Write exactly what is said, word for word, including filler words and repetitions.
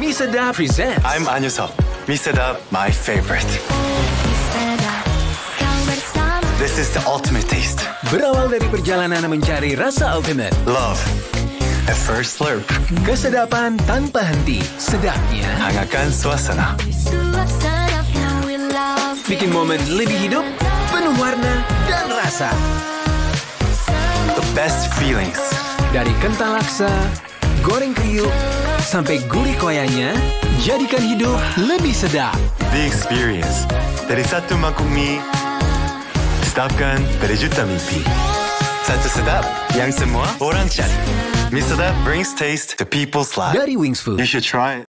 Mie Sedap presents. I'm Anyusop. Mie Sedap, my favorite. This is the ultimate taste. Berawal dari perjalanan mencari rasa ultimate. Love at first slurp. Kesedapan tanpa henti. Sedapnya Hangatkan suasana. bikin momen lebih hidup, penuh warna dan rasa. The best feelings. Dari kental laksa, goreng kriuk, sampai gurih koyanya, jadikan hidup lebih sedap. The experience. Dari satu mangkuk mie, sedapkan dari juta mimpi. Satu sedap, yang semua orang cari. Mie Sedap brings taste to people's lives. Dari Wings Food. You should try it.